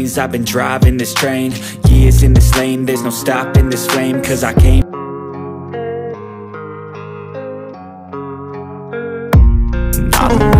things. I've been driving this train, years in this lane. There's no stopping this flame, cause I came. I don't